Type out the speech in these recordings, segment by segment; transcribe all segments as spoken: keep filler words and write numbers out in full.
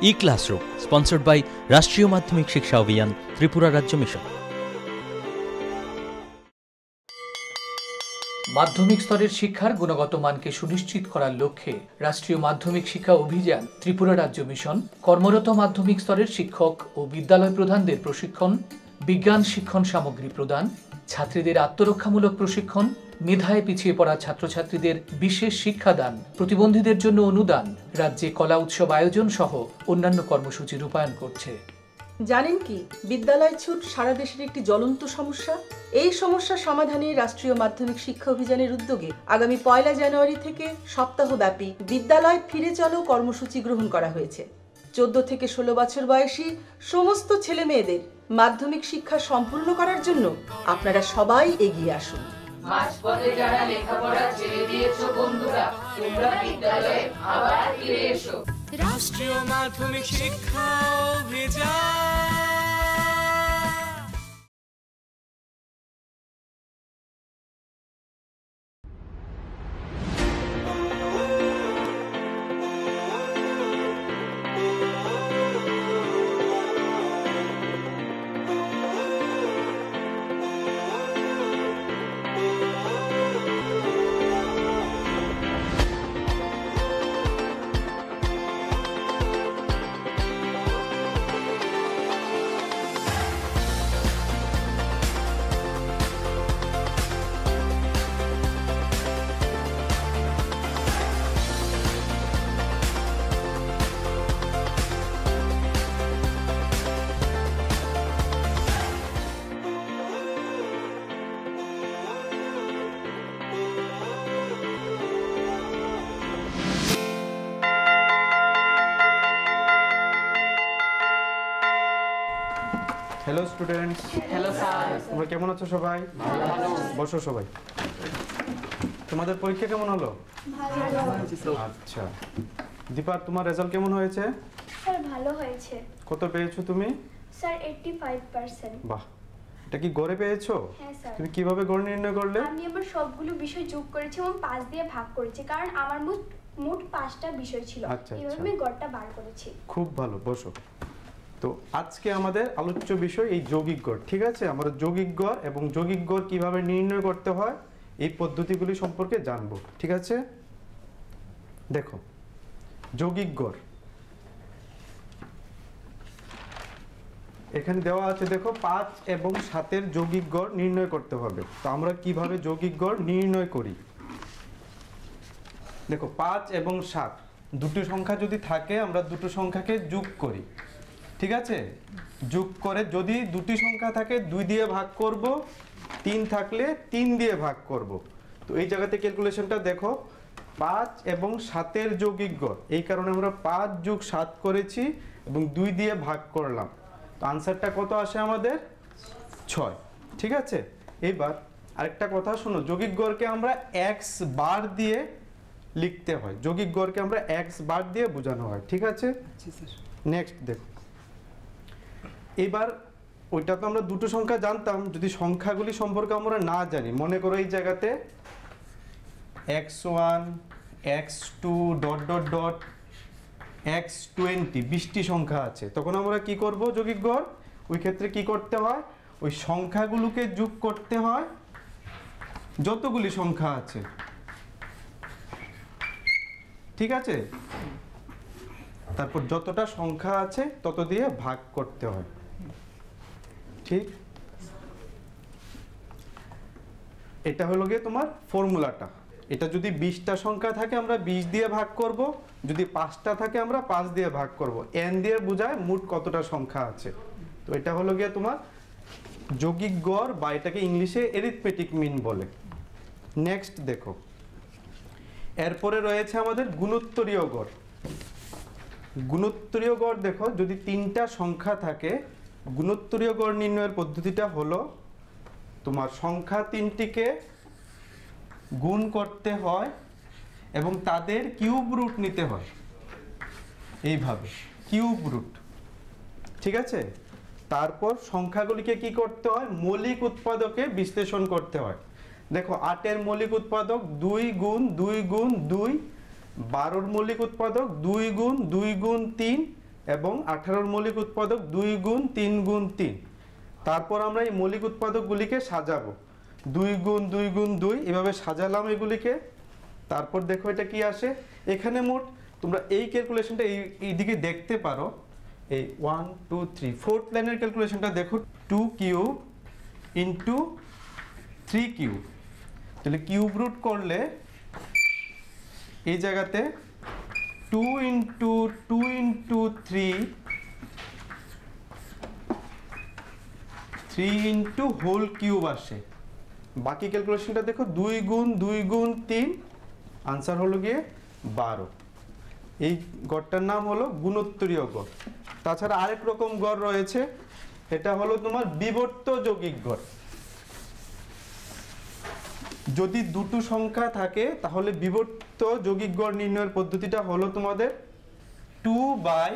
E classroom sponsored by রাষ্ট্রীয় মাধ্যমিক শিক্ষা অভিযান ত্রিপুরা রাজ্য মিশন। মাধ্যমিক স্তরের শিক্ষার গুণগত মানকে সুনিশ্চিত করার লক্ষ্যে রাষ্ট্রীয় মাধ্যমিক শিক্ষা অভিযান ত্রিপুরা রাজ্য মিশন কর্মরত মাধ্যমিক স্তরের শিক্ষক ও বিদ্যালয় প্রধানদের প্রশিক্ষণ, বিজ্ঞান শিক্ষণ সামগ্রী প্রদান, ছাত্রীদের আত্মরক্ষামূলক প্রশিক্ষণ, মেধায় পিছিয়ে পড়া ছাত্রছাত্রীদের বিশেষ শিক্ষাদান, প্রতিবন্ধীদের জন্য অনুদান, রাজ্যে কলা উৎসব আয়োজন সহ অন্যান্য কর্মসূচি রূপায়ণ করছে। জানেন কি বিদ্যালয় ছুট সারা দেশের একটি জ্বলন্ত সমস্যা? এই সমস্যা সমাধানে রাষ্ট্রীয় মাধ্যমিক শিক্ষা অভিযানের উদ্যোগে আগামী পয়লা জানুয়ারি থেকে সপ্তাহব্যাপী বিদ্যালয় ফিরে চলো কর্মসূচি গ্রহণ করা হয়েছে। চোদ্দ থেকে ষোলো বছর বয়সী সমস্ত ছেলে মেয়েদের মাধ্যমিক শিক্ষা সম্পূর্ণ করার জন্য আপনারা সবাই এগিয়ে আসুন। মাঝপথে যারা লেখাপড়া ছেড়ে দিয়েছো বন্ধুরা, তোমরা বিদ্যালয়ে আবার ফিরে এসো। রাষ্ট্রীয় মাধ্যমিক শিক্ষা অভিযান। Hello students. Hello sir. তোমরা কেমন আছো সবাই? ভালো। বসো সবাই। তোমাদের পরীক্ষা কেমন হলো? ভালো। আচ্ছা দীপা, তোমার রেজাল্ট কেমন হয়েছে? স্যার ভালো হয়েছে। কত পেয়েছো তুমি? স্যার পঁচাশি পার্সেন্ট। বাহ, এটা কি গড়ে পেয়েছো? হ্যাঁ স্যার। তুমি কিভাবে গড় নির্ণয় করলে? আমি আমার সবগুলো বিষয় যোগ করেছি এবং পাঁচ দিয়ে ভাগ করেছি, কারণ আমার মোট মোট পাঁচটা বিষয় ছিল। আচ্ছা, এইভাবে আচ্ছা। আমি গড়টা বার করেছি। খুব ভালো, বসো। তো আজকে আমাদের আলোচ্য বিষয় এই যৌগিক গড়, ঠিক আছে? আমরা যৌগিক গড় এবং যৌগিক গড় কিভাবে নির্ণয় করতে হয় এই পদ্ধতিগুলি সম্পর্কে জানবো, ঠিক আছে? দেখো, যৌগিক গড় এখানে দেওয়া আছে, দেখো পাঁচ এবং সাতের যৌগিক গড় নির্ণয় করতে হবে। তো আমরা কিভাবে যৌগিক গড় নির্ণয় করি? দেখো, পাঁচ এবং সাত দুটো সংখ্যা যদি থাকে, আমরা দুটো সংখ্যাকে যোগ করি, ঠিক আছে? যোগ করে যদি দুটি সংখ্যা থাকে দুই দিয়ে ভাগ করব, তিন থাকলে তিন দিয়ে ভাগ করব। তো এই জায়গাতে ক্যালকুলেশনটা দেখো, পাঁচ এবং সাতের যৌগিক গড়, এই কারণে আমরা পাঁচ যোগ সাত করেছি এবং দুই দিয়ে ভাগ করলাম। তো আনসারটা কত আসে আমাদের? ছয়, ঠিক আছে? এইবার আরেকটা কথা শোনো, যৌগিক গড়কে আমরা এক্স বার দিয়ে লিখতে হয়, যৌগিক গড়কে আমরা এক্স বার দিয়ে বোঝানো হয়, ঠিক আছে? নেক্সট দেখো, এবার ওইটা তো আমরা দুটো সংখ্যা জানতাম, যদি সংখ্যাগুলি সম্পর্কে আমরা না জানি, মনে করো এই জায়গাতে X one X two dot dot dot X twenty বিশটি সংখ্যা আছে, তখন আমরা কি করব? যৌগিক গড় ওই ক্ষেত্রে কি করতে হয়? ওই সংখ্যাগুলোকে যোগ করতে হয় যতগুলি সংখ্যা আছে, ঠিক আছে? তারপর যতটা সংখ্যা আছে তত দিয়ে ভাগ করতে হয়, ঠিক? এটা হলো গিয়ে তোমার ফর্মুলাটা। এটা যদি বিশটা সংখ্যা থাকে আমরা বিশ দিয়ে ভাগ করব, যদি পাঁচটা থাকে আমরা পাঁচ দিয়ে ভাগ করব। এন দিয়ে বোঝায় মোট কতটা সংখ্যা আছে। তো এটা হলো গিয়ে তোমার যৌগিক গড়, বা এটাকে ইংলিশে এরিথমেটিক মিন বলে। নেক্সট দেখো, এরপরে রয়েছে আমাদের গুণোত্তরীয় গড়। গুণোত্তরীয় গড় দেখো, যদি তিনটা সংখ্যা থাকে, গুণোত্তরীয় গড় নির্ণয়ের পদ্ধতিটা হলো তোমার সংখ্যা তিনটিকে গুণ করতে হয় এবং তাদের কিউব রুট নিতে হয়, এইভাবে কিউব রুট, ঠিক আছে? তারপর সংখ্যাগুলিকে কি করতে হয়? মৌলিক উৎপাদকে বিশ্লেষণ করতে হয়। দেখো, আটের মৌলিক উৎপাদক দুই গুণ দুই গুণ দুই, বারোর মৌলিক উৎপাদক দুই গুণ দুই গুণ তিন, এবং আঠারোর মৌলিক উৎপাদক দুই গুণ তিন গুণ তিন। তারপর আমরা এই মৌলিক উৎপাদকগুলিকে সাজাবো, দুই গুণ দুই গুণ দুই এভাবে সাজালাম এগুলিকে। তারপর দেখো এটা কি আসে, এখানে মোট তোমরা এই ক্যালকুলেশনটা এই এইদিকে দেখতে পারো, এই ওয়ান টু থ্রি ফোর্থ লাইনের ক্যালকুলেশনটা দেখো, two cube into three cube, তাহলে কিউব রুট করলে এই জায়গাতে two into two into three three into whole cube আসে। বাকি ক্যালকুলেশনটা দেখো, দুই গুণ দুই গুণ তিন, আনসার হলো গিয়ে বারো। এই গড়টার নাম হলো গুণোত্তরীয় গড়। তাছাড়া আরেক রকম গড় রয়েছে, এটা হলো তোমার বিবর্ত যৌগিক গড়। যদি দুটো সংখ্যা থাকে তাহলে বিবর্ত যৌগিক গড় নির্ণয়ের পদ্ধতিটা হলো তোমাদের two by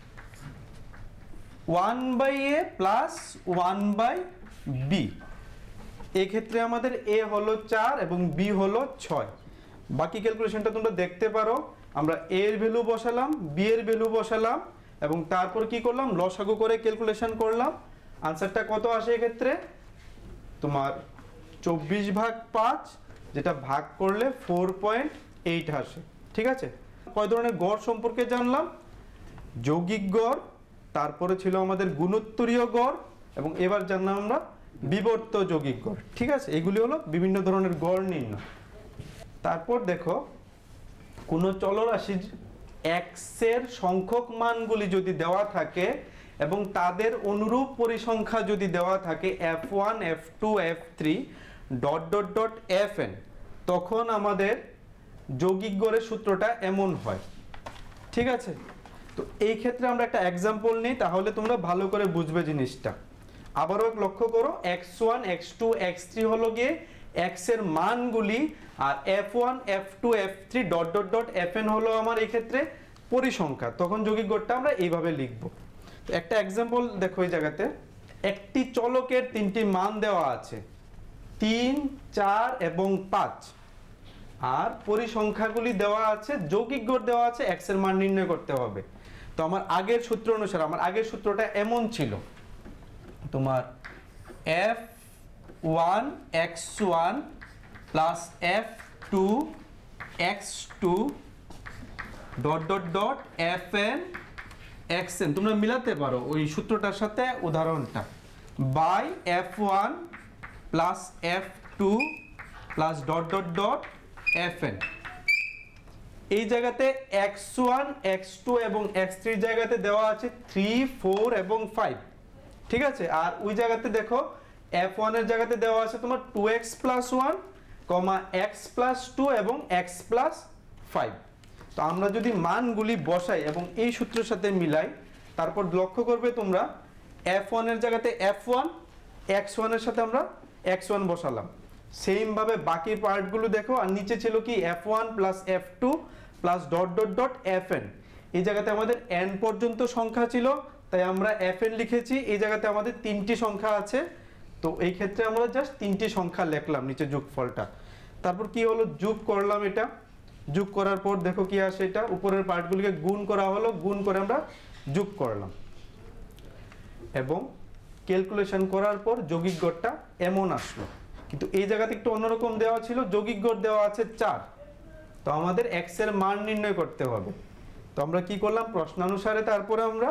one by A plus one by B. এক্ষেত্রে আমাদের এ হলো চার এবং বি হলো ছয়। বাকি ক্যালকুলেশনটা তোমরা দেখতে পারো, আমরা এ এর ভ্যালু বসালাম, বি এর ভ্যালু বসালাম এবং তারপর কি করলাম, লসাগু করে ক্যালকুলেশন করলাম। আনসারটা কত আসে এক্ষেত্রে তোমার চব্বিশ ভাগ পাঁচ, যেটা ভাগ করলে ফোর পয়েন্ট এইট আসে। ঠিক আছে, কয় ধরনের গড় সম্পর্কে জানলাম, যৌগিক গড়, তারপরে ছিল আমাদের গুণোত্তরীয় গড় এবং এবার জানলাম আমরা বিবর্ত যৌগিক গড়। ঠিক আছে, এগুলি হলো বিভিন্ন ধরনের গড় নির্ণয়। তারপর দেখো, কোনো চলরাশির এক্সের সংখ্যক মানগুলি যদি দেওয়া থাকে এবং তাদের অনুরূপ পরিসংখ্যা যদি দেওয়া থাকে F one F two F three dot dot dot F N, তখন আমাদের যৌগিক গড়ের সূত্রটা এমন হয়। ঠিক আছে, তো এই ক্ষেত্রে আমরা একটা এক্সাম্পল নিই, তাহলে তোমরা ভালো করে বুঝবে জিনিসটা। আবারও লক্ষ্য করো, X one X two X three হলো গিয়ে এক্স এর মানগুলি, আর F one F two F three dot dot dot F N হলো আমার এই ক্ষেত্রে পরিসংখ্যা। তখন যৌগিক গড়টা আমরা এইভাবে লিখব। তো একটা এক্সাম্পল দেখো, এই জায়গাতে একটি চলকের তিনটি মান দেওয়া আছে, তিন, চার এবং পাঁচ, আর পরিসংখ্যাগুলি দেওয়া আছে, যৌগিক গড় দেওয়া আছে, এক্স এর মান নির্ণয় করতে হবে। তো আমার আগের সূত্র অনুসারে, আমার আগের সূত্রটা এমন ছিল তোমার F one X one plus F two X two dot dot dot F N X N, তোমরা মিলাতে পারো ওই সূত্রটার সাথে উদাহরণটা, by F one plus F two plus dot dot dot F N. এই জায়গাতে এক্স ওয়ান এক্স টু এবং এক্স থ্রি জায়গাতে দেওয়া আছে থ্রি ফোর এবং ফাইভ। ঠিক আছে, আর ওই জায়গাতে দেখো এফ ওয়ান এর জায়গাতে দেওয়া আছে তোমার two X plus one comma X plus two এবং এক্স প্লাস ফাইভ। তো আমরা যদি মানগুলি বসাই এবং এই সূত্রের সাথে মিলাই, তারপর লক্ষ্য করবে তোমরা এফ ওয়ান এর জায়গাতে এফ ওয়ান, এক্স ওয়ান এর সাথে আমরা এক্স ওয়ান বসালাম। সেম ভাবে বাকি পার্টগুলো দেখো, আর নিচে ছিল কি F one plus F two plus dot dot dot F N. এই জায়গাতে আমাদের এন পর্যন্ত সংখ্যা ছিল, তাই আমরা এফ এন লিখেছি। এই জায়গাতে আমাদের তিনটি সংখ্যা আছে, তো এই ক্ষেত্রে আমরা জাস্ট তিনটি সংখ্যা লিখলাম নিচে যোগফলটা। তারপর কি হলো, যোগ করলাম, এটা যোগ করার পর দেখো কি আসে, এটা উপরের পার্টগুলিকে গুণ করা হলো, গুণ করে আমরা যোগ করলাম এবং ক্যালকুলেশন করার পর যৌগিক গড়টা এমন আসলো। কিন্তু এই জায়গাতে একটু অন্যরকম দেওয়া ছিল, যৌগিক গড় দেওয়া আছে চার, তো আমাদের এক্স এর মান নির্ণয় করতে হবে। তো আমরা কি করলাম, প্রশ্নানুসারে তারপরে আমরা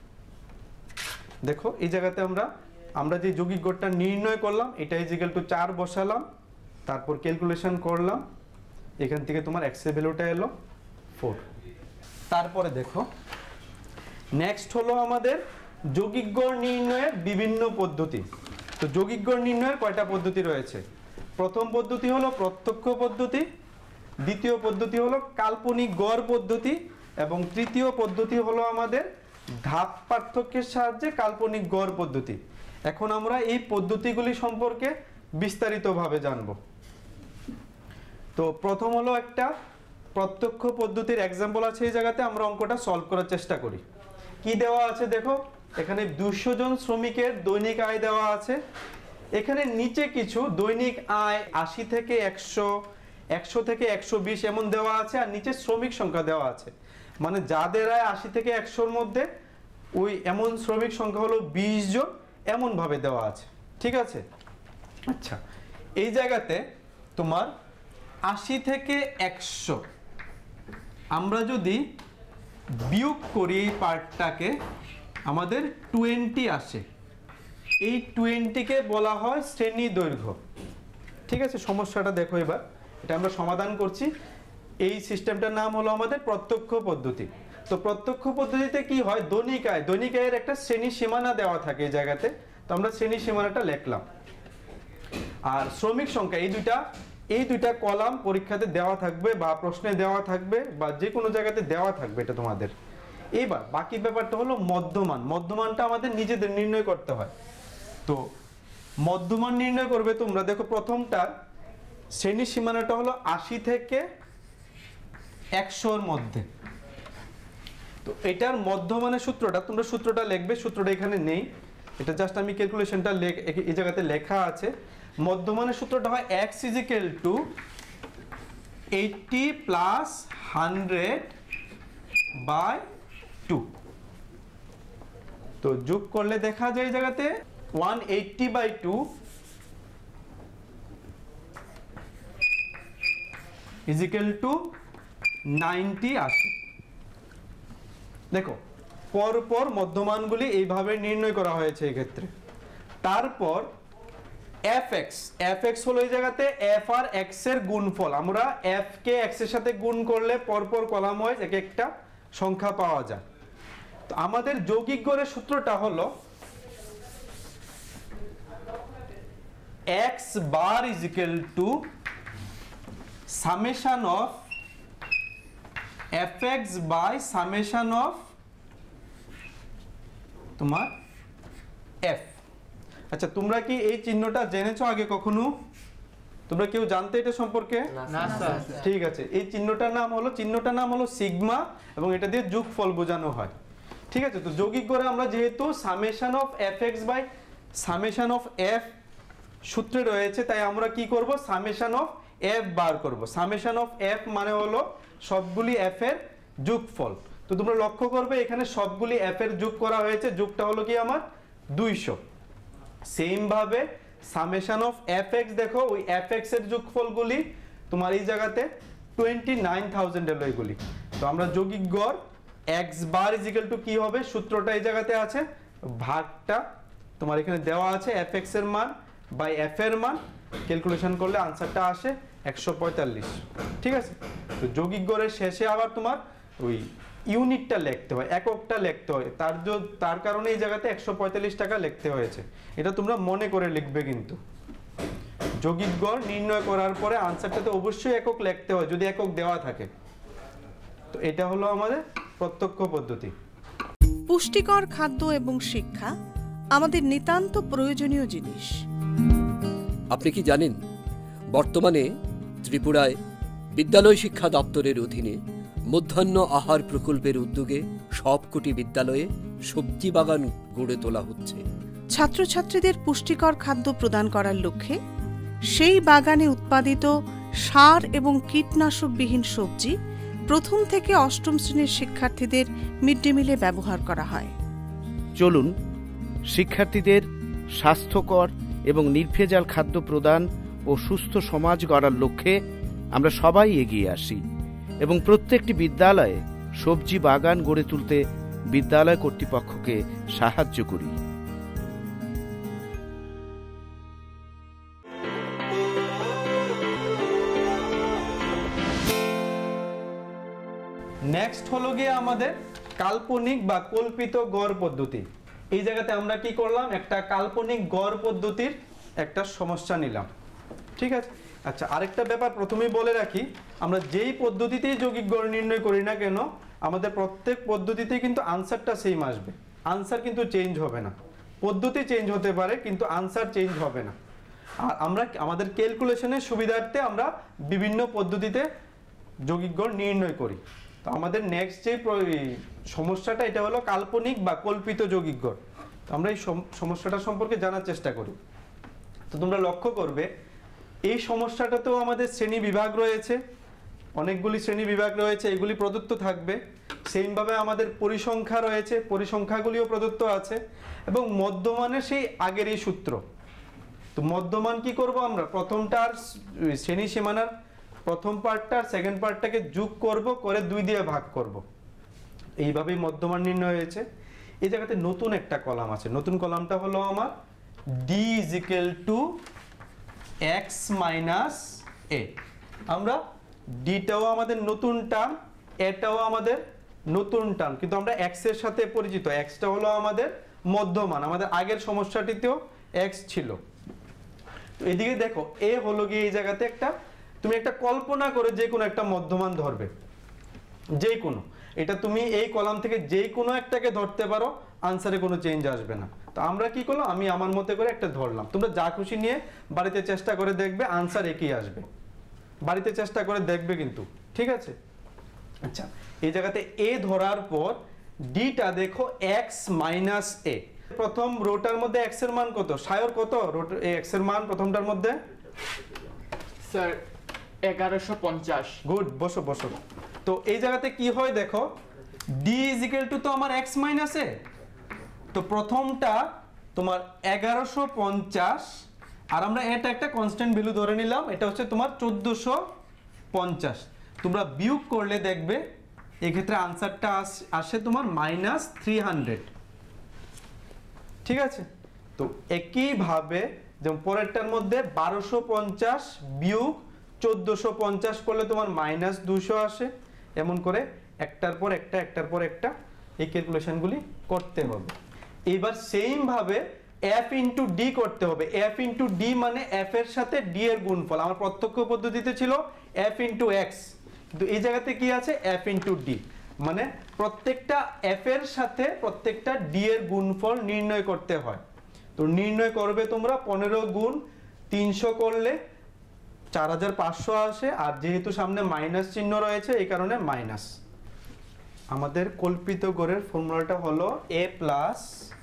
দেখো এই জায়গাতে আমরা আমরা যে যৌগিক গড়টা নির্ণয় করলাম এটা ইজ ইকুয়াল টু চার বসালাম, তারপর ক্যালকুলেশন করলাম, এখান থেকে তোমার এক্স এর ভ্যালুটা এলো ফোর। তারপরে দেখো নেক্সট হলো আমাদের যৌগিক গড় নির্ণয়ের বিভিন্ন পদ্ধতি। তো যৌগিক গড় নির্ণয়ের কয়টা পদ্ধতি রয়েছে, প্রথম পদ্ধতি হলো প্রত্যক্ষ পদ্ধতি, দ্বিতীয় পদ্ধতি হলো কাল্পনিক গড় পদ্ধতি এবং তৃতীয় পদ্ধতি হলো আমাদের ধাপ পার্থক্যের সাহায্যে কাল্পনিক গড় পদ্ধতি। এখন আমরা এই পদ্ধতিগুলি সম্পর্কে বিস্তারিতভাবে জানব। তো প্রথম হলো একটা প্রত্যক্ষ পদ্ধতির এক্সাম্পল আছে, এই জায়গাতে আমরা অঙ্কটা সলভ করার চেষ্টা করি। কি দেওয়া আছে দেখো, এখানে দুইশো জন শ্রমিকের দৈনিক আয় দেওয়া আছে। এখানে নিচে কিছু দৈনিক আয় আশি থেকে একশো, একশো থেকে একশো বিশ এমন দেওয়া আছে, আর নিচে শ্রমিক সংখ্যা দেওয়া আছে। মানে যাদের আয় আশি থেকে একশোর মধ্যে ওই এমন শ্রমিক সংখ্যা হলো বিশ জন, এমন ভাবে দেওয়া আছে। ঠিক আছে, আচ্ছা এই জায়গাতে তোমার আশি থেকে একশো আমরা যদি বিয়োগ করি এই পার্টটাকে, আমাদের টোয়েন্টি আসে। এই টোয়েন্টিকে বলা হয় শ্রেণী দৈর্ঘ্য। ঠিক আছে, সমস্যাটা দেখো এবার, এটা আমরা সমাধান করছি। এই সিস্টেমটার নাম হলো আমাদের প্রত্যক্ষ পদ্ধতি। তো প্রত্যক্ষ পদ্ধতিতে কি হয়, দৈনিক আয়, দৈনিক আয়ের একটা শ্রেণী সীমানা দেওয়া থাকে এই জায়গাতে। তো আমরা শ্রেণী সীমানাটা লিখলাম। আর শ্রমিক সংখ্যা, এই দুইটা এই দুইটা কলাম পরীক্ষাতে দেওয়া থাকবে বা প্রশ্নে দেওয়া থাকবে বা যে কোনো জায়গাতে দেওয়া থাকবে এটা তোমাদের। এবার বাকি ব্যাপারটা হলো মধ্যমান। মধ্যমানটা আমাদের নিজেদের নির্ণয় করতে হয়। তো মধ্যমান নির্ণয় করবে তোমরা, দেখো প্রথমটা শ্রেণী সীমানাটা হলো আশি থেকে একশোর মধ্যে। তো এটার মধ্যমানের সূত্রটা, তোমরা সূত্রটা লিখবে, সূত্রটা এখানে নেই, এটা জাস্ট আমি ক্যালকুলেশনটা এই জায়গাতে লেখা আছে। মধ্যমানের সূত্রটা হয় x is equal to eighty plus one hundred by two। তো যোগ করলে দেখা যায় এই জায়গাতে one eighty by two is equal to ninety আসে। দেখো পরপর মধ্যমানগুলি এইভাবে নির্ণয় করা হয়েছে এই ক্ষেত্রে। তারপর fx, fx হলো এই জায়গাতে f আর x এর গুণফল। আমরা f কে x এর সাথে গুণ করলে পরপর কলাম ওয়াইজ এক একটা সংখ্যা পাওয়া যায়। তো আমাদের যৌগিক গড়ের সূত্রটা হলো x bar is equal to summation of fx by summation of তোমার f। আচ্ছা তোমরা কি এই চিহ্নটা জেনেছো আগে কখনো? তোমরা কেউ জানতে এটা সম্পর্কে? না স্যার। ঠিক আছে, এই চিহ্নটার নাম হলো চিহ্নটার নাম হলো সিগমা এবং এটা দিয়ে যোগফল বোঝানো হয়। ঠিক আছে, তো যৌগিক গড়ে আমরা যেহেতু summation of fx by summation of f সূত্রে রয়েছে, তাই আমরা কি করব, সামেশন অফ f বার করব। সামেশন অফ f মানে হলো সবগুলি f এর যোগফল। তো তোমরা লক্ষ্য করবে এখানে সবগুলি f এর যোগ করা হয়েছে, যোগটা হলো কি আমার দুইশো। সেম ভাবে সামেশন অফ fx, দেখো ওই fx এর যোগফলগুলি তোমার এই জায়গাতে টোয়েন্টি নাইন থাউজেন্ড এলো এগুলি। তো আমরা যৌগিক গড় x bar is equal to কি হবে, সূত্রটা এই জায়গাতে আছে, ভাগটা তোমার এখানে দেওয়া আছে fx এর মান বাই f এর মান, ক্যালকুলেশন করলে আনসারটা আসে একশো পঁয়তাল্লিশ। ঠিক আছে, তো যৌগিক গড়ের শেষে আবার তোমার ওই ইউনিটটা লিখতে হয়, এককটা লিখতে হয়, তার তার কারণে এই জায়গাতে একশো পঁয়তাল্লিশ টাকা লিখতে হয়েছে। এটা তোমরা মনে করে লিখবে, কিন্তু যৌগিক গড় নির্ণয় করার পরে আনসারটাতে অবশ্যই একক লিখতে হয় যদি একক দেওয়া থাকে। তো এটা হলো আমাদের প্রত্যক্ষ পদ্ধতি। পুষ্টিকর খাদ্য এবং শিক্ষা আমাদের নিতান্ত প্রয়োজনীয় জিনিস। আপনি কি জানেন বর্তমানে ত্রিপুরায় বিদ্যালয় শিক্ষা দপ্তরের অধীনে মধ্যাহ্ন আহার প্রকল্পের উদ্যোগে সবকটি বিদ্যালয়ে সবজি বাগান গড়ে তোলা হচ্ছে। ছাত্রছাত্রীদের পুষ্টিকর খাদ্য প্রদান করার লক্ষ্যে সেই বাগানে উৎপাদিত সার এবং কীটনাশকবিহীন সবজি প্রথম থেকে অষ্টম শ্রেণীর শিক্ষার্থীদের মিড ডে মিলে ব্যবহার করা হয়। চলুন শিক্ষার্থীদের স্বাস্থ্যকর এবং নির্ভেজাল খাদ্য প্রদান ও সুস্থ সমাজ গড়ার লক্ষ্যে আমরা সবাই এগিয়ে আসি এবং প্রত্যেকটি বিদ্যালয়ে সবজি বাগান গড়ে তুলতে বিদ্যালয় কর্তৃপক্ষকে সাহায্য করি। নেক্সট হলো গিয়ে আমাদের কাল্পনিক বা কল্পিত গড় পদ্ধতি। এই জায়গাতে আমরা কি করলাম, একটা কাল্পনিক গড় পদ্ধতির একটা সমস্যা নিলাম। ঠিক আছে, আচ্ছা আরেকটা ব্যাপার প্রথমেই বলে রাখি, আমরা যেই পদ্ধতিতেই যৌগিক গড় নির্ণয় করি না কেন, আমাদের প্রত্যেক পদ্ধতিতেই কিন্তু আনসারটা সেম আসবে, আনসার কিন্তু চেঞ্জ হবে না। পদ্ধতি চেঞ্জ হতে পারে কিন্তু আনসার চেঞ্জ হবে না। আর আমরা আমাদের ক্যালকুলেশনের সুবিধার্থে আমরা বিভিন্ন পদ্ধতিতে যৌগিক গড় নির্ণয় করি। তো আমাদের নেক্সট যে সমস্যাটা, এটা হলো কাল্পনিক বা কল্পিত যৌগিক গড়। তো আমরা এই সমস্যাটা সম্পর্কে জানার চেষ্টা করি। তো তোমরা লক্ষ্য করবে এই সমস্যাটাতেও আমাদের শ্রেণী বিভাগ রয়েছে, অনেকগুলি শ্রেণী বিভাগ রয়েছে, এগুলি প্রদত্ত থাকবে। সেইমভাবে আমাদের পরিসংখ্যা রয়েছে, পরিসংখ্যাগুলিও প্রদত্ত আছে, এবং মধ্যমানের সেই আগের এই সূত্র। তো মধ্যমান কি করব আমরা, প্রথমটার শ্রেণী সীমানার প্রথম পার্টটা আর সেকেন্ড পার্টটাকে যোগ করব, করে দুই দিয়ে ভাগ করব। এইভাবেই মধ্যমান নির্ণয় হয়েছে। এই জায়গাতে নতুন একটা কলাম আছে, নতুন কলামটা হলো আমার D is equal to X minus A. আমরা ডিটাও আমাদের নতুন টার্ম, এটাও আমাদের নতুন টার্ম, কিন্তু আমরা এক্স এর সাথে পরিচিত। এক্সটা হলো আমাদের মধ্যমান, আমাদের আগের সমস্যাটিতেও এক্স ছিল। তো এদিকে দেখো এ হলো গিয়ে এই জায়গাতে একটা, তুমি একটা কল্পনা করে যে কোনো একটা মধ্যমান ধরবে, যে কোনো, এটা তুমি এই কলাম থেকে যে কোনো একটাকে ধরতে পারো, আনসারে কোনো চেঞ্জ আসবে না। তো আমরা কি করলাম, আমি আমার মতো করে একটা ধরলাম, তোমরা যা খুশি নিয়ে বাড়িতে চেষ্টা করে দেখবে, আনসার একই আসবে। বাড়িতে চেষ্টা করে দেখবে কিন্তু, ঠিক আছে? আচ্ছা, এই জায়গাতে এ ধরার পর ডিটা দেখো এক্স মাইনাস এ। প্রথম রোটার মধ্যে এক্স এর মান কত, সায়র কত এক্স এর মান প্রথমটার মধ্যে? স্যার এগারোশো পঞ্চাশ। গুড, বসো বসো। তো এই জায়গাতে কি হয় দেখো, ডি ইজ ইকুয়াল টু তো আমার এক্স মাইনাস এ, তো প্রথমটা তোমার এগারোশো পঞ্চাশ, আর আমরা এটা একটা কনস্ট্যান্ট ভ্যালু ধরে নিলাম, এটা হচ্ছে তোমার চোদ্দোশো পঞ্চাশ। তোমরা বিয়োগ করলে দেখবে এক্ষেত্রে আনসারটা আসে তোমার মাইনাস থ্রি হান্ড্রেড, ঠিক আছে? তো একইভাবে যেমন পরেরটার মধ্যে বারোশো পঞ্চাশ বিয়োগ চোদ্দোশো পঞ্চাশ করলে তোমার মাইনাস দুশো আসে, এমন করে একটার পর একটা একটার পর একটা এই ক্যালকুলেশনগুলি করতে হবে। এবার সেইমভাবে এফ ইন্টু ডি করতে হবে। এফ ইন্টু ডি মানে এফ এর সাথে ডি এর গুণফল। আমার প্রত্যক্ষ পদ্ধতিতে ছিল এফ ইন্টু এক্স, কিন্তু এই জায়গাতে কি আছে, এফ ইন্টু ডি, মানে প্রত্যেকটা এফ এর সাথে প্রত্যেকটা ডি এর গুণফল নির্ণয় করতে হয়। তো নির্ণয় করবে তোমরা পনেরো গুণ তিনশো করলে চার হাজার পাঁচশো আসে, আর যেহেতু সামনে মাইনাস চিহ্ন রয়েছে এই কারণে মাইনাস। আমাদের কল্পিত গড়ের ফর্মুলাটা হলো A plus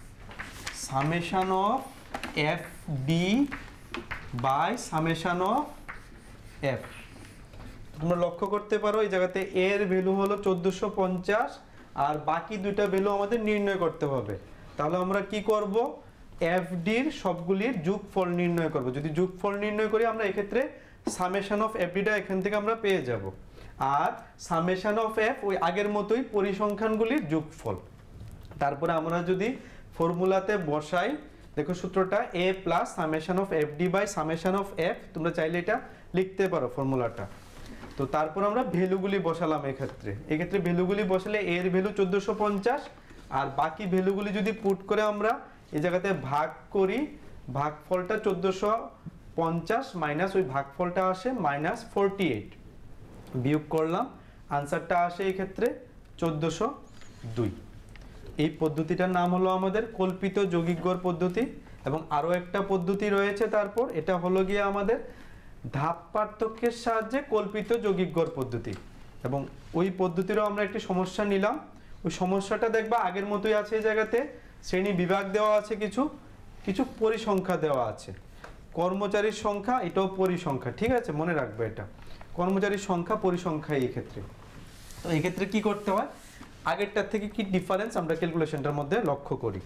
summation of F D by summation of F. তোমরা লক্ষ্য করতে পারো এই জায়গাতে এর ভ্যালু হলো চোদ্দোশো পঞ্চাশ, আর বাকি দুইটা ভ্যালু আমাদের নির্ণয় করতে হবে। তাহলে আমরা কি করব, এফ ডির সবগুলির যোগফল নির্ণয় করব। যদি যোগফল নির্ণয় করি আমরা এক্ষেত্রে সামেশন অফ এফ ডিটা এখান থেকে আমরা পেয়ে যাব, আর সামেশন অফ এফ ওই আগের মতোই পরিসংখ্যানগুলির যোগফল। তারপরে আমরা যদি ফর্মুলাতে বসাই, দেখো সূত্রটা A plus summation of F D by summation of F, তোমরা চাইলে এটা লিখতে পারো ফর্মুলাটা। তো তারপর আমরা ভ্যালুগুলি বসালাম এক্ষেত্রে, এক্ষেত্রে ভ্যালুগুলি বসালে এর ভ্যালু চোদ্দোশো পঞ্চাশ, আর বাকি ভ্যালুগুলি যদি পুট করে আমরা এই জায়গাতে ভাগ করি, ভাগফলটা চোদ্দোশো পঞ্চাশ মাইনাস ওই ভাগফলটা আসে মাইনাস ফোরটি এইট, বিয়োগ করলাম, আনসারটা আসে এই ক্ষেত্রে চোদ্দোশো দুই। এই পদ্ধতিটার নাম হলো আমাদের কল্পিত যৌগিক গড় পদ্ধতি। এবং আরও একটা পদ্ধতি রয়েছে তারপর, এটা হলো গিয়ে আমাদের ধাপ পার্থক্যের সাহায্যে কল্পিত যৌগিক গড় পদ্ধতি। এবং ওই পদ্ধতিরও আমরা একটি সমস্যা নিলাম, ওই সমস্যাটা দেখবা আগের মতোই আছে। এই জায়গাতে শ্রেণী বিভাগ দেওয়া আছে, কিছু কিছু পরিসংখ্যা দেওয়া আছে, কর্মচারীর সংখ্যা এটাও পরিসংখ্যা, ঠিক আছে? মনে রাখবে এটা কর্মচারীর সংখ্যা পরিসংখ্যা এই ক্ষেত্রে। তো এই ক্ষেত্রে কি করতে হয়, আগেরটার থেকে কি ডিফারেন্স আমরা ক্যালকুলেশনটার মধ্যে লক্ষ্য করি।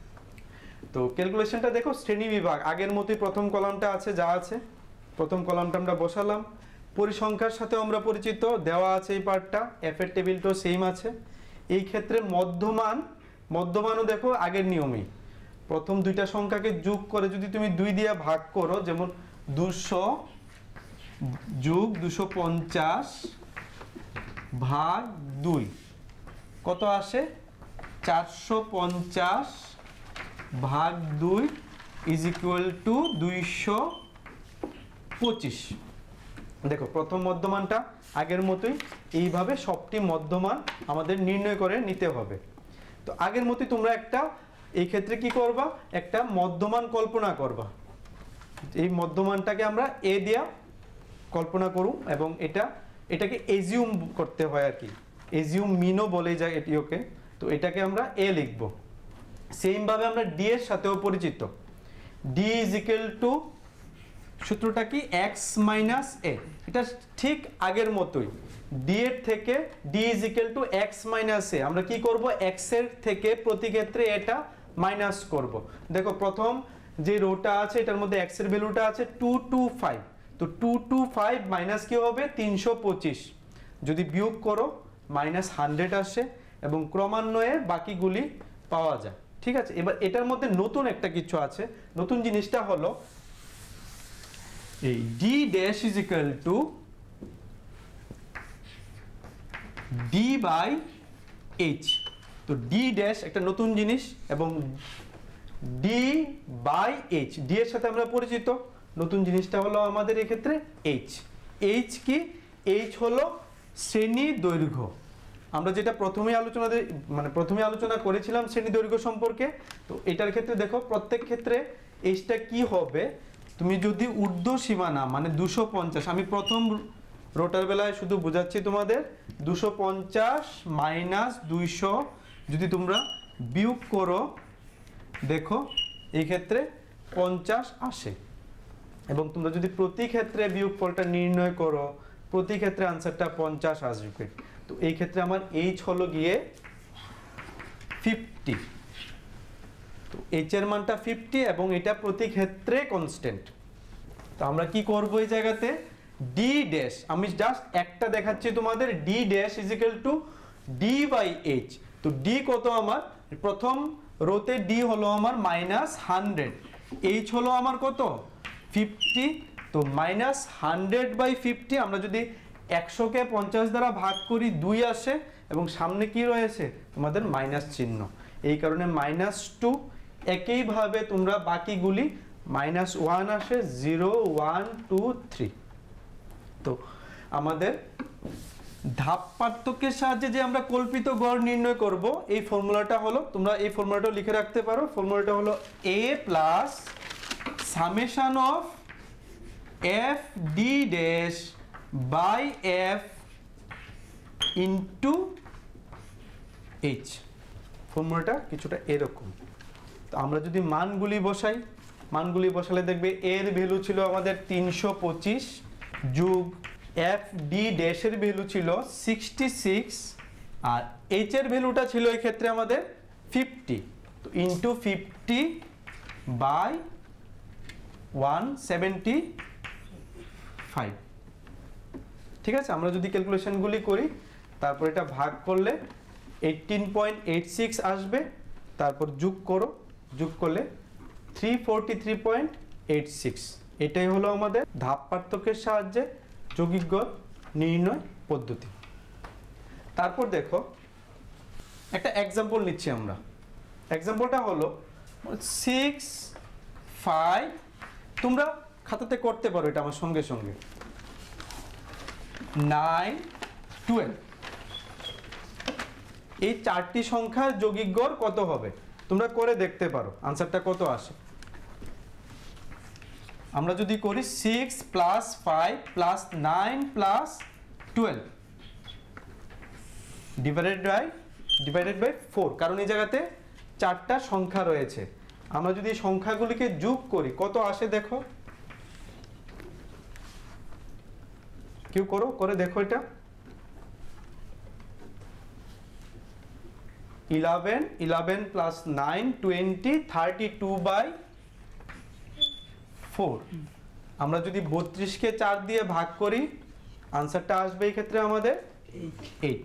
তো ক্যালকুলেশনটা দেখো, শ্রেণী বিভাগ আগের মতোই প্রথম কলামটা আছে, যা আছে প্রথম কলামটা আমরা বসালাম। পরিসংখ্যার সাথে আমরা পরিচিত, দেওয়া আছে এই পার্টটা, এফ এর টেবিলটাও সেম আছে। এই ক্ষেত্রে মধ্যমান, মধ্যমানও দেখো আগের নিয়মেই, প্রথম দুইটা সংখ্যাকে যোগ করে যদি তুমি দুই দিয়ে ভাগ করো, যেমন দুশো যোগ দুশো পঞ্চাশ ভাগ দুই কত আসে, চারশো পঞ্চাশ ভাগ দুই ইজ ইকুয়াল টু দুইশো পঁচিশ। দেখো প্রথম মধ্যমানটা আগের মতোই, এইভাবে সবটি মধ্যমান আমাদের নির্ণয় করে নিতে হবে। তো আগের মতোই তোমরা একটা এই ক্ষেত্রে কি করবা, একটা মধ্যমান কল্পনা করবা। এই মধ্যমানটাকে আমরা এ দিয়া কল্পনা করুন, এবং এটা এটাকে এজিউম করতে হয় আর কি, এজিউম মিনও বলে যায় এটি ওকে। তো এটাকে আমরা এ লিখব। সেমভাবে আমরা ডি এর সাথেও পরিচিত, ডি ইজ ইকুয়াল টু সূত্রটা কি এক্স মাইনাস এ। এটা ঠিক আগের মতোই, ডি এর থেকে D is equal to X minus A. আমরা কি করব, এক্স এর থেকে প্রতি ক্ষেত্রে এটা মাইনাস করব। দেখো প্রথম যে রোটা আছে এটার মধ্যে এক্স এর ভ্যালুটা আছে টু টু ফাইভ, তো টু টু ফাইভ মাইনাস কি হবে তিনশো পঁচিশ, যদি বিয়োগ করো মাইনাস হান্ড্রেড আসে এবং ক্রমান্বয়ে বাকিগুলি পাওয়া যায়। ঠিক আছে, এবার এটার মধ্যে নতুন একটা কিছু আছে, নতুন জিনিসটা হলো এই D dash is equal to D by H. তো ডি ড্যাশ একটা নতুন জিনিস এবং ডি বাই এইচ, ডি এর সাথে আমরা পরিচিত, নতুন জিনিসটা হলো আমাদের এক্ষেত্রে এইচ। এইচ কি, এইচ হলো শ্রেণী দৈর্ঘ্য। আমরা যেটা প্রথমে আলোচনা মানে প্রথমে আলোচনা করেছিলাম শ্রেণী দৈর্ঘ্য সম্পর্কে, তো এটার ক্ষেত্রে দেখো প্রত্যেক ক্ষেত্রে এইচটা কি হবে, তুমি যদি ঊর্ধ্ব সীমানা মানে দুশো পঞ্চাশ, আমি প্রথম রোটার বেলায় শুধু বোঝাচ্ছি তোমাদের, দুশো পঞ্চাশ মাইনাস দুইশো যদি তোমরা বিয়োগ করো, দেখো এই ক্ষেত্রে পঞ্চাশ আসে, এবং তোমরা যদি প্রতি ক্ষেত্রে বিয়োগফলটা নির্ণয় করো, প্রতি ক্ষেত্রে আনসারটা পঞ্চাশ আসবে। তো এই ক্ষেত্রে আমার এইচ হলো গিয়ে ফিফটি, তো এইচ এর মানটা ফিফটি এবং এটা প্রতি ক্ষেত্রে কনস্ট্যান্ট। তো আমরা কি করব এই জায়গাতে, ডি ড্যাশ, আমি জাস্ট একটা দেখাচ্ছি তোমাদের, D dash is equal to D by H. তো ডি কত আমার, প্রথম রোতে ডি হলো আমার মাইনাস হান্ড্রেড, এইচ হলো আমার কত ফিফটি, তো মাইনাস হান্ড্রেড বাই ফিফটি, আমরা যদি একশোকে পঞ্চাশ দ্বারা ভাগ করি দুই আসে এবং সামনে কি রয়েছে তোমাদের মাইনাস চিহ্ন, এই কারণে মাইনাস টু। একইভাবে তোমরা বাকিগুলি মাইনাস ওয়ান আসে, জিরো ওয়ান টু থ্রি। তো আমাদের ধাপ পার্থক্যের সাহায্যে যে আমরা কল্পিত গড় নির্ণয় করব, এই ফর্মুলাটা হলো, তোমরা এই ফর্মুলাটা লিখে রাখতে পারো, ফর্মুলাটা হলো A plus summation of F D dash by F into H. ফর্মুলাটা কিছুটা এরকম। তো আমরা যদি মানগুলি বসাই, মানগুলি বসালে দেখবে এর ভ্যালু ছিল আমাদের তিনশো পঁচিশ যোগ এফ ডি ড্যাশের ভ্যালু ছিল সিক্সটি সিক্স আর এইচ এর ভ্যালুটা ছিল এই ক্ষেত্রে আমাদের ফিফটি, তো into fifty by one seventy five. ঠিক আছে, আমরা যদি ক্যালকুলেশনগুলি করি তারপর এটা ভাগ করলে এইটিন পয়েন্ট এইট সিক্স আসবে, তারপর যোগ করো, যোগ করলে three forty three point eight six. এটাই হলো আমাদের ধাপ পার্থক্যের সাহায্যে যৌগিক গড় নির্ণয় পদ্ধতি। তারপর দেখো একটা এক্সাম্পল নিচ্ছি আমরা। এক্সাম্পলটা হলো সিক্স ফাইভ, তোমরা খাতাতে করতে পারো এটা আমার সঙ্গে সঙ্গে, নাইন টুয়েলভ, এই চারটি সংখ্যার যৌগিক গড় কত হবে তোমরা করে দেখতে পারো, আনসারটা কত আসে। আমরা যদি করি six plus five plus nine plus twelve divided by divided by four, কারণ এই জায়গাতে চারটা সংখ্যা রয়েছে। আমরা যদি এই সংখ্যাগুলিকে যোগ করি কত আসে দেখো, কেউ করো, করে দেখো এটা। Eleven, eleven plus nine twenty, thirty two by four. আমরা যদি বত্রিশকে চার দিয়ে ভাগ করি আনসারটা আসবে এই ক্ষেত্রে আমাদের এইট।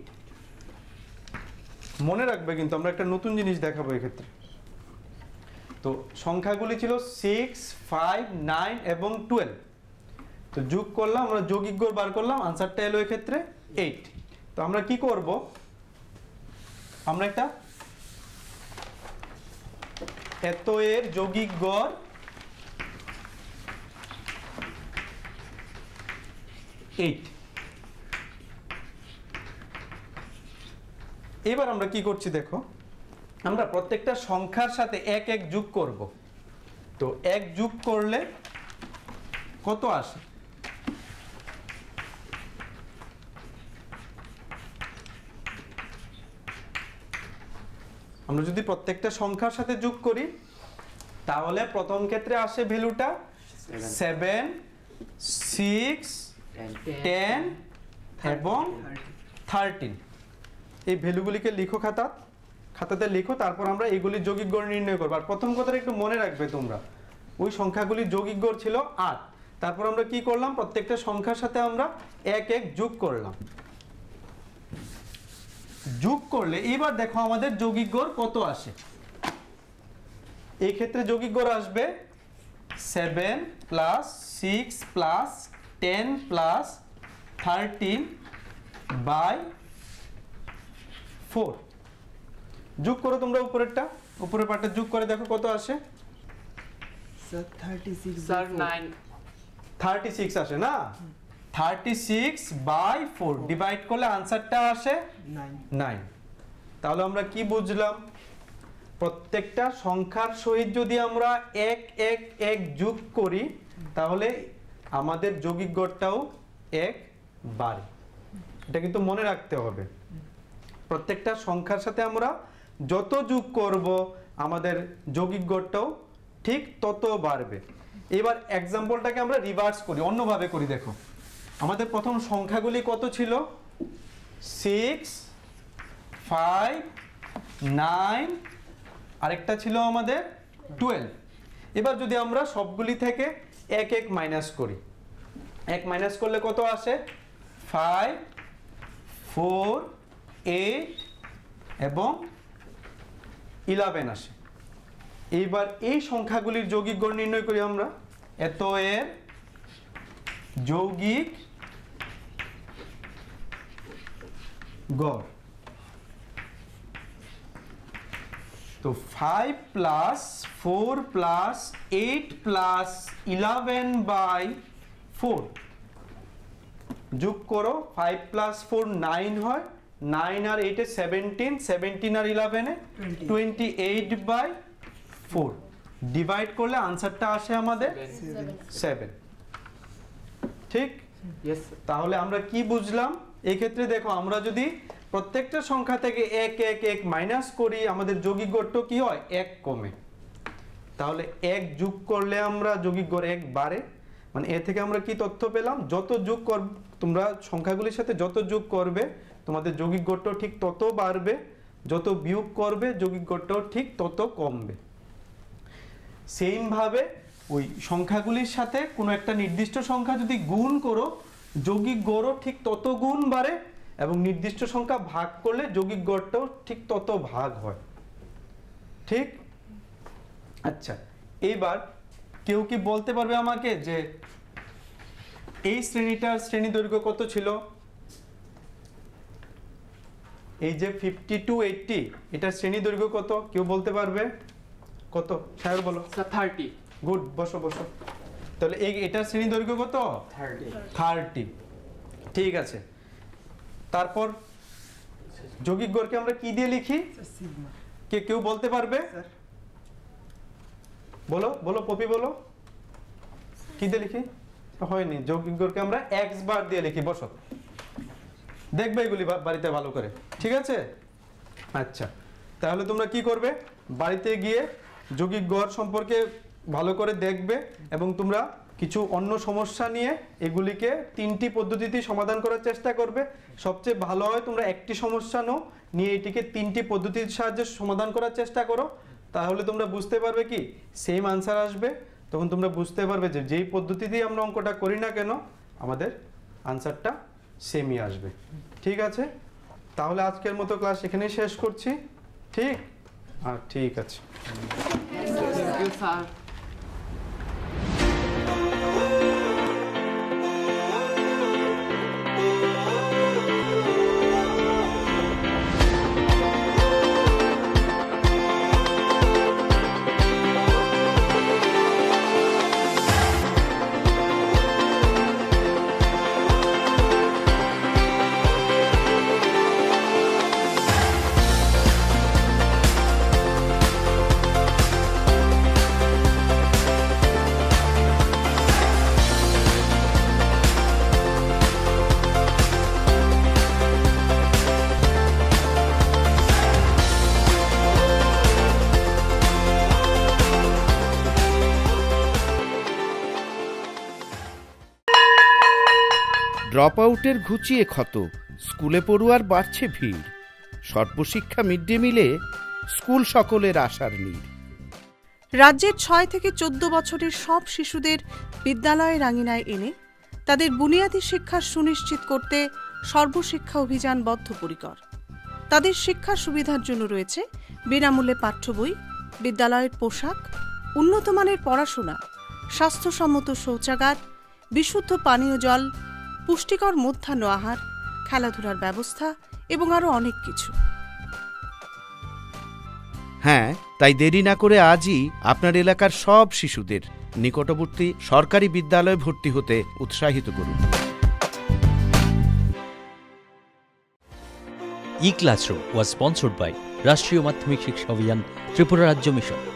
মনে রাখবে কিন্তু আমরা একটা নতুন জিনিস দেখাবো এই ক্ষেত্রে। তো সংখ্যাগুলি ছিল সিক্স ফাইভ নাইন এবং টুয়েলভ, তো যোগ করলাম, আমরা যৌগিক গড় বার করলাম, আনসারটা এলো এই ক্ষেত্রে এইট। তো আমরা কি করব, আমরা একটা এত এর যৌগিক গড় এইট। এবার আমরা কি করছি দেখো, আমরা প্রত্যেকটা সংখ্যার সাথে এক এক যোগ করব। তো এক যোগ করলে কত আসে, আমরা যদি প্রত্যেকটা সংখ্যার সাথে যোগ করি তাহলে প্রথম ক্ষেত্রে আসে ভ্যালুটা সেভেন, সিক্স, টেন এবং থার্টিন। এই ভ্যালুগুলিকে লিখো খাতা খাতাতে লিখো, তারপর আমরা এগুলির যৌগিক গড় নির্ণয় করবো। আর প্রথম কথাটা একটু মনে রাখবে তোমরা, ওই সংখ্যাগুলির যৌগিক গড় ছিল আট। তারপর আমরা কি করলাম, প্রত্যেকটা সংখ্যার সাথে আমরা এক এক যোগ করলাম। যোগ করলে এবার দেখো আমাদের যৌগিক গড় কত আসে। এই ক্ষেত্রে যৌগিক গড় আসবে seven plus six plus ten plus thirteen by four. যোগ করো তোমরা উপরেরটা, উপরের পার্টটা যোগ করে দেখো কত আসে। Sir thirty six sir nine thirty six আসে না, thirty six by four divide করলে আনসারটা আসে নাইন। তাহলে আমরা কি বুঝলাম, প্রত্যেকটা সংখ্যার সহিত যদি আমরা এক এক এক যোগ করি তাহলে আমাদের যৌগিক গড়টাও এক বাড়ে। এটা কিন্তু মনে রাখতে হবে, প্রত্যেকটা সংখ্যার সাথে আমরা যত যোগ করব আমাদের যৌগিক গড়টাও ঠিক তত বাড়বে। এবার এক্সাম্পলটাকে আমরা রিভার্স করি, অন্যভাবে করি। দেখো আমাদের প্রথম সংখ্যাগুলি কত ছিল, সিক্স ফাইভ নাইন, আরেকটা ছিল আমাদের টুয়েলভ। এবার যদি আমরা সবগুলি থেকে এক এক মাইনাস করি, এক মাইনাস করলে কত আসে, ফাইভ ফোর এইট এবং ইলেভেন আসে। এইবার এই সংখ্যাগুলির যৌগিক গড় নির্ণয় করি আমরা। এত এর যৌগিক গড়, তো five plus four plus eight plus eleven by four. যোগ করো, ফাইভ প্লাস ফোর নাইন হয়, নাইন আর এইটে সেভেন্টিন, সেভেন্টিন আর ইলেভেনে twenty eight by four. Divide করলে আনসারটা আসে আমাদের সেভেন। ঠিক, তাহলে আমরা কি বুঝলাম এই ক্ষেত্রে? দেখো আমরা যদি প্রত্যেকটা সংখ্যা থেকে এক এক এক মাইনাস করি আমাদের যৌগিক গড়টা কি হয়, এক কমে। তাহলে এক যোগ করলে আমরা যৌগিক গড় এক বাড়ে। মানে এ থেকে আমরা কি তথ্য পেলাম, যত যোগ কর তোমরা সংখ্যাগুলির সাথে যত যোগ করবে তোমাদের যৌগিক গড়টাও ঠিক তত বাড়বে, যত বিয়োগ করবে যৌগিক গড়টাও ঠিক তত কমবে। সেম ভাবে ওই সংখ্যাগুলির সাথে কোনো একটা নির্দিষ্ট সংখ্যা যদি গুণ করো যৌগিক গড়ও ঠিক তত গুণ বাড়ে, এবং নির্দিষ্ট সংখ্যা ভাগ করলে যৌগিক গড়টাও ঠিক তত ভাগ হয়। ঠিক, আচ্ছা এইবার কেউ কি বলতে পারবে আমাকে যে এই শ্রেণীটার শ্রেণী দৈর্ঘ্য কত ছিল? এই যে ফিফটি টু এইটটি এটার শ্রেণী দৈর্ঘ্য কত, কেউ বলতে পারবে? কত সাহেব বলো। থার্টি। গুড, বসো বসো। তাহলে এই এটার শ্রেণী দৈর্ঘ্য কত? থার্টি। থার্টি, ঠিক আছে। তারপর যৌগিক গড়কে আমরা কি দিয়ে লিখি, কে কেউ বলতে পারবে? বলো বলো পপি বলো, কি দিয়ে লিখি? হয়নি, যৌগিক গড়কে আমরা এক্স বার দিয়ে লিখি। বসো, দেখবে এগুলি বাড়িতে ভালো করে, ঠিক আছে? আচ্ছা, তাহলে তোমরা কি করবে, বাড়িতে গিয়ে যৌগিক গড় সম্পর্কে ভালো করে দেখবে এবং তোমরা কিছু অন্য সমস্যা নিয়ে এগুলিকে তিনটি পদ্ধতিতে সমাধান করার চেষ্টা করবে। সবচেয়ে ভালো হয় তোমরা একটি সমস্যা নাও, নিয়ে এটিকে তিনটি পদ্ধতির সাহায্যে সমাধান করার চেষ্টা করো। তাহলে তোমরা বুঝতে পারবে কি সেম আনসার আসবে। তখন তোমরা বুঝতে পারবে যে যেই পদ্ধতিতেই আমরা অঙ্কটা করি না কেন আমাদের আনসারটা সেমই আসবে। ঠিক আছে, তাহলে আজকের মতো ক্লাস এখানেই শেষ করছি। ঠিক, আর ঠিক আছে। Thank you sir. ড্রপ আউটের ঘুচিয়ে ক্ষত, স্কুলে পড়ুয়ার বাড়ছে ভিড়। সর্বশিক্ষা মিড ডে মিলে স্কুল সকলের আশার নীড়। রাজ্যের ছয় থেকে চোদ্দ বছরের সব শিশুদের বিদ্যালয়ের আঙিনায় এনে তাদের বুনিয়াদী শিক্ষা সুনিশ্চিত করতে সর্বশিক্ষা অভিযান বদ্ধপরিকর। তাদের শিক্ষার সুবিধার জন্য রয়েছে বিনামূল্যে পাঠ্য বই, বিদ্যালয়ের পোশাক, উন্নতমানের পড়াশোনা, স্বাস্থ্যসম্মত শৌচাগার, বিশুদ্ধ পানীয় জল, পুষ্টিকর মধ্যাহ্ন আহার, খেলাধুলার ব্যবস্থা এবং আরও অনেক কিছু। হ্যাঁ, তাই দেরি না করে আজই আপনার এলাকার সব শিশুদের নিকটবর্তী সরকারি বিদ্যালয়ে ভর্তি হতে উৎসাহিত করুন। E classroom was sponsored by রাষ্ট্রীয় মাধ্যমিক শিক্ষা অভিযান ত্রিপুরা রাজ্য মিশন।